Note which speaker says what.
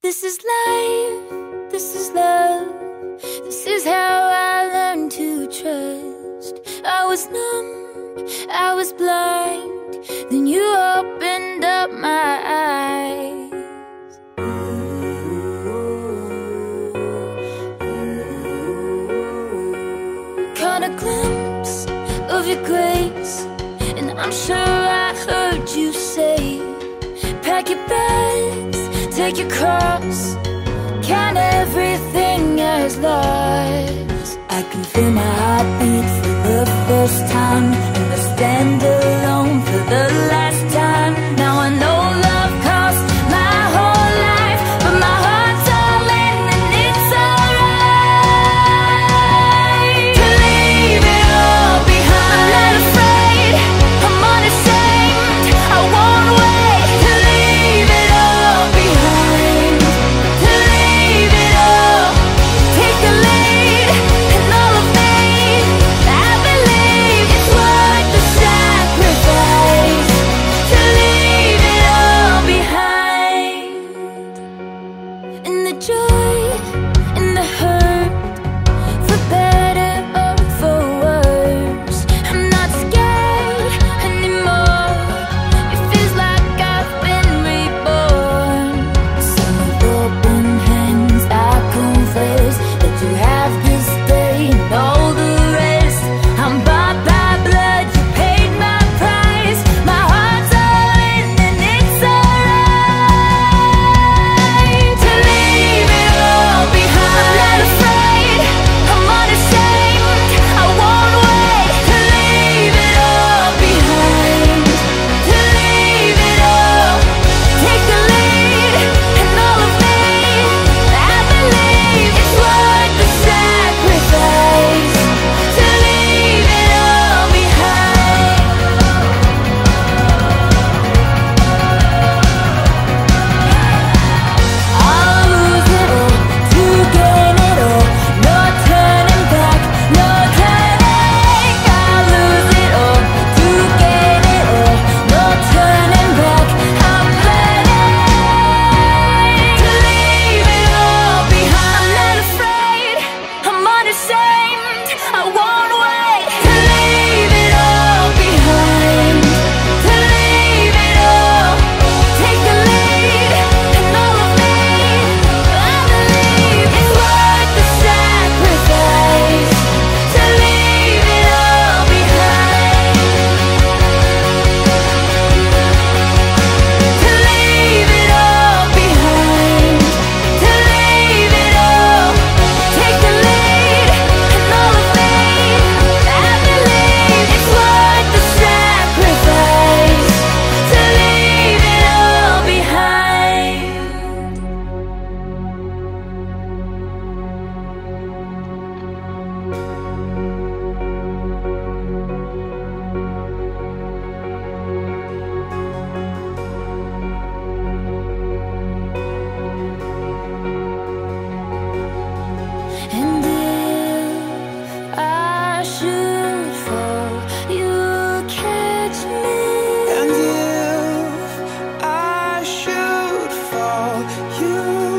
Speaker 1: This is life, this is love, this is how I learned to trust. I was numb, I was blind, then you opened up my eyes. Caught a glimpse of your grace, and I'm sure I heard you say, pack your bags, take your cross, count everything as lost. I can feel my heartbeat for the first time, and I stand alone for the last time. Now I know love costs my whole life, but my heart's all in and it's alright to leave it all behind. I'm not afraid, I'm unashamed, I won't wait to leave it all behind. To leave it all, take the lead, and all of me, I believe it's worth the sacrifice to leave it all behind. In the joy, in the hurt, for better or for worse, I'm not scared anymore. It feels like I've been reborn. Son of open hands, I confess that you have this day and all the rest. I'm bought by blood, you paid my price. My heart's all in and it's alright to leave it all behind. I'm not afraid, I'm unashamed, I won't wait to leave it all behind. To leave it all, take the lead, and all of me, I believe it's worth the sacrifice to leave it all behind. I'll lose it all to gain it all. No turning back, no turning. I'll lose it all to gain it all. No turning back, I'm ready to leave it all behind. I'm not afraid, I'm unashamed, I won't wait to leave it all behind. To leave it all, take the lead, and all of me, I believe it's worth the sacrifice to leave it all behind. To leave it all behind. To leave it all, take the lead, and all of me, I believe it's worth the sacrifice to leave it all behind. And if I should fall, you'll catch me.
Speaker 2: And if I should fall, you